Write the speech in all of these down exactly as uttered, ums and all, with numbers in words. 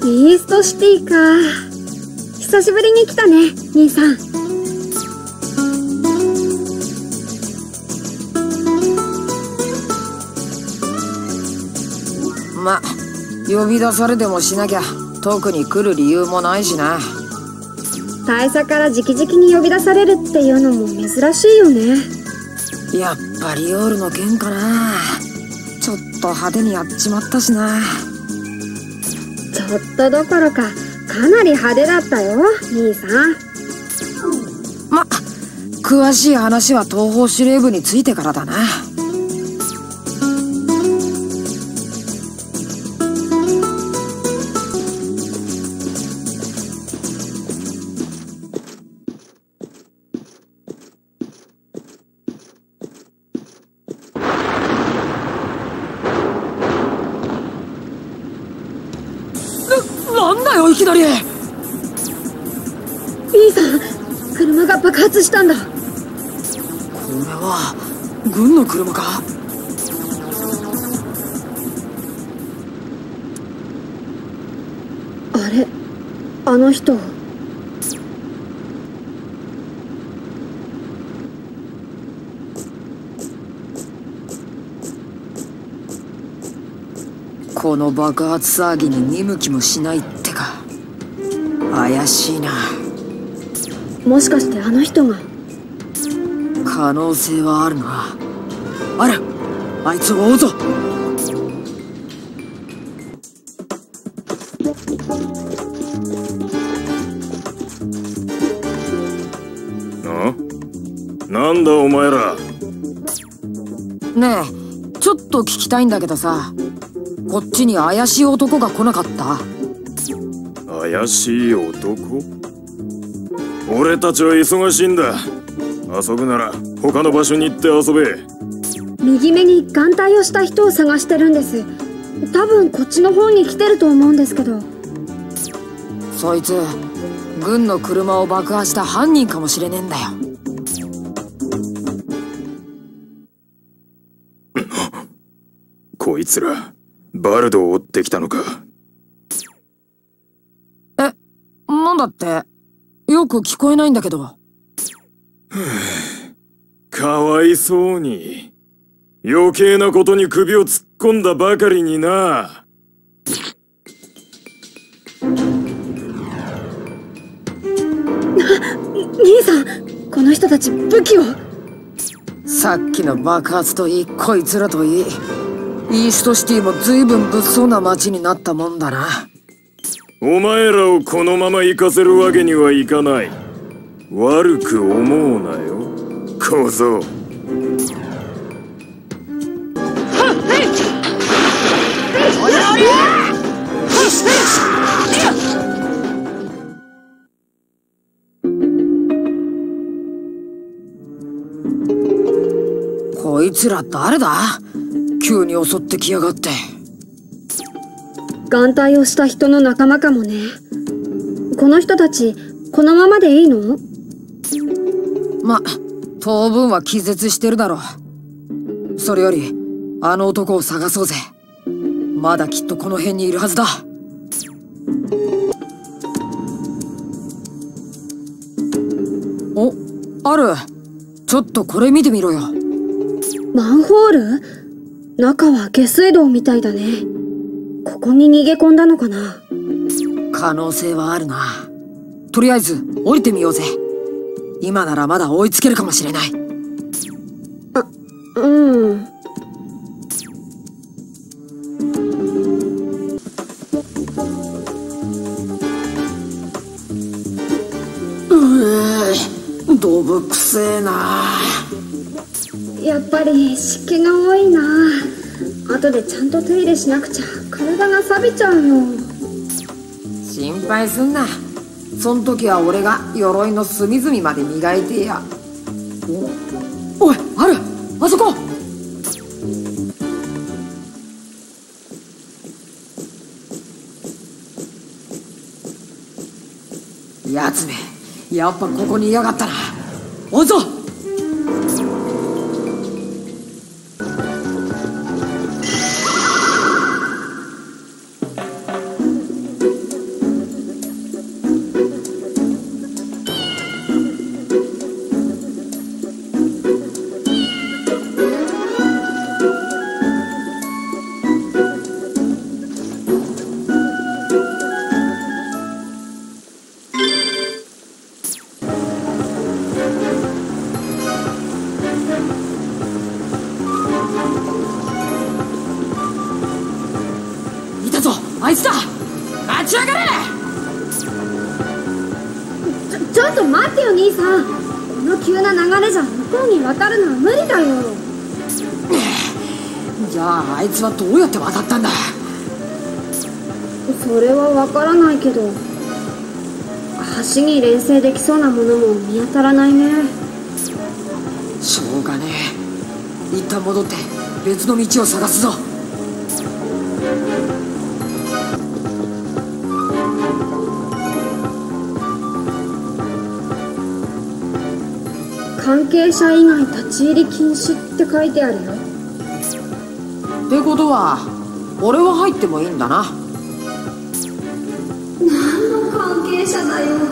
イーストシティか。久しぶりに来たね、兄さん。 ま、呼び出されてもしなきゃ特に来る理由もないしな。 大佐から直々に呼び出されるっていうのも珍しいよね。 やっぱリオールの件かな。ちょっと派手にやっちまったしな。 ちょっとどころかかなり派手だったよ、兄さん。 ま、詳しい話は東方司令部についてからだな。なんだよいきなり。 兄さん、車が爆発したんだ。これは軍の車か。 あれ、あの人。 この爆発騒ぎに見向きもしないってか。怪しいな。 もしかしてあの人が。 可能性はあるな。ある、あいつを追うぞ。 ん？なんだお前ら。 ねえ、ちょっと聞きたいんだけどさ、こっちに怪しい男が来なかった？ 怪しい男？俺たちは忙しいんだ。遊ぶなら他の場所に行って遊べ。 右目に眼帯をした人を探してるんです。多分こっちの方に来てると思うんですけど。 そいつ軍の車を爆破した犯人かもしれねえんだよ。 こいつらバルドを追ってきたのか。 え、なんだって？よく聞こえないんだけど。 かわいそうに。余計なことに首を突っ込んだばかりにな。 兄さん、この人たち武器を。 さっきの爆発といい、こいつらといい、イーストシティも随分物騒な街になったもんだな。 お前らをこのまま行かせるわけにはいかない。悪く思うなよ、小僧。 こいつら誰だ？急に襲ってきやがって。 眼帯をした人の仲間かもね。この人たちこのままでいいの？ ま、当分は気絶してるだろう。それよりあの男を探そうぜ。まだきっとこの辺にいるはずだ。お、ある。ちょっとこれ見てみろよ。 マンホール？中は下水道みたいだね。ここに逃げ込んだのかな？ 可能性はあるな。とりあえず降りてみようぜ。今ならまだ追いつけるかもしれない。 あ、うん。 うえ、どぶくせえな。 やっぱり湿気が多いな。後でちゃんと手入れしなくちゃ体が錆びちゃうよ。 心配すんな。そん時は俺が鎧の隅々まで磨いてや。お、おい、ある、あそこ。やつめ、やっぱここにいやがったな。追うぞ。 あいつだ。立ち上がれ。 ちょちょっと待ってよ兄さん。この急な流れじゃ向こうに渡るのは無理だよ。 じゃああいつはどうやって渡ったんだ。 それはわからないけど、橋に連成できそうなものも見当たらないね。 しょうがねえ。一旦戻って別の道を探すぞ。 関係者以外立ち入り禁止って書いてあるよ。 ってことは俺は入ってもいいんだな。 何の関係者だよ。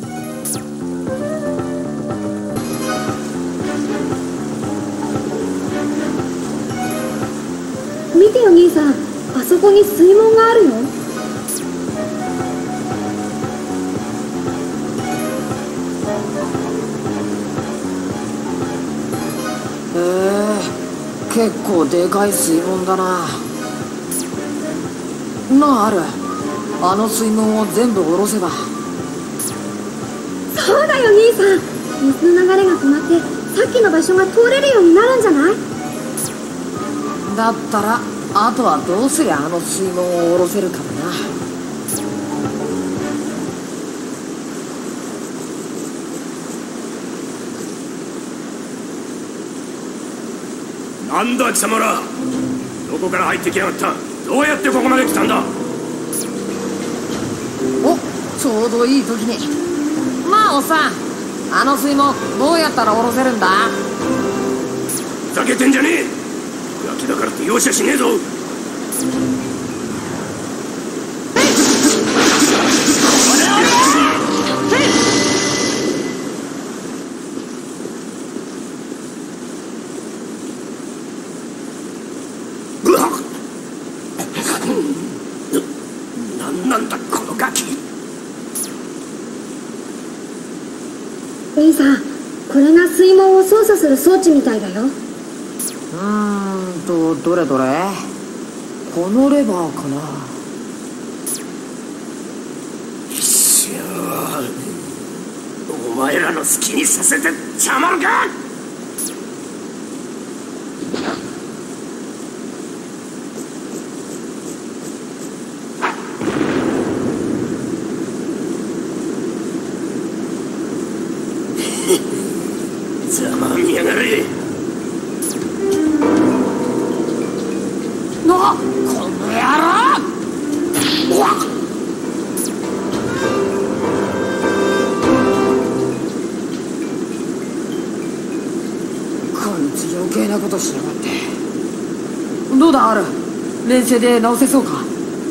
見てよ兄さん、あそこに水門があるよ。 へえ、結構でかい水門だな。なあ、ある。あの水門を全部下ろせば。 そうだよ兄さん、水の流れが止まってさっきの場所が通れるようになるんじゃない？ だったらあとはどうすりゃあの水門を下ろせるかもな。 なんだ貴様ら、どこから入ってきやがった。どうやってここまで来たんだ。 お、ちょうどいい時に。まあおっさん、あの水門どうやったら下ろせるんだ？ ふざけてんじゃねえ。ガキだからって容赦しねえぞ。なんなんだこのガキ。 兄さん、これが水門を操作する装置みたいだよ。 うーんと、どれどれ。このレバーかな。 しょー、お前らの好きにさせてたまるか。ざまみやがれ。 な、この野郎。うわっ。こいつ余計なことしやがって。どうだアル、連成で直せそうか。 こ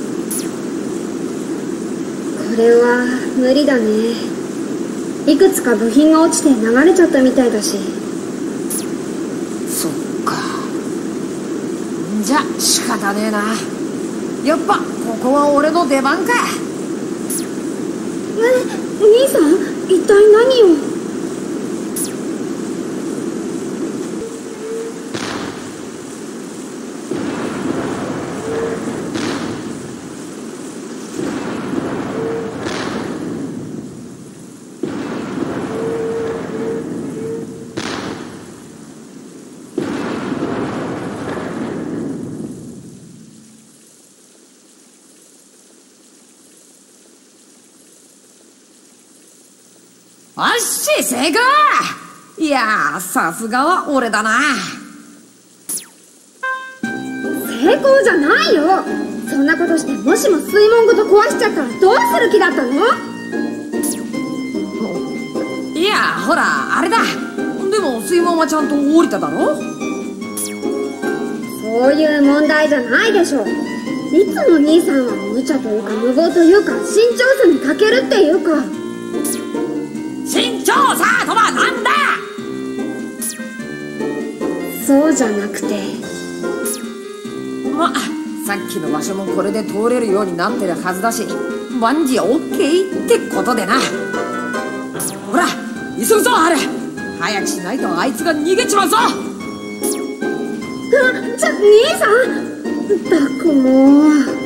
れは無理だね。いくつか部品が落ちて流れちゃったみたいだし。 そっか。じゃ仕方ねえな。やっぱここは俺の出番か。 え、兄さん、一体何を。 おっし、成功。いやー、さすがは俺だな。 成功じゃないよ。そんなことしてもしも水門ごと壊しちゃったらどうする気だったの？ いや、ほらあれだ。でも水門はちゃんと降りただろ。 そういう問題じゃないでしょ。いつも兄さんは無茶というか無謀というか慎重さに欠けるっていうか。 慎重さとはなんだ。 そうじゃなくて、 ま、さっきの場所もこれで通れるようになってるはずだし、万事オッケーってことでな。ほら急ぐぞハル。早くしないとあいつが逃げちまうぞ。 あ、ちょ、兄さん、ったくもう。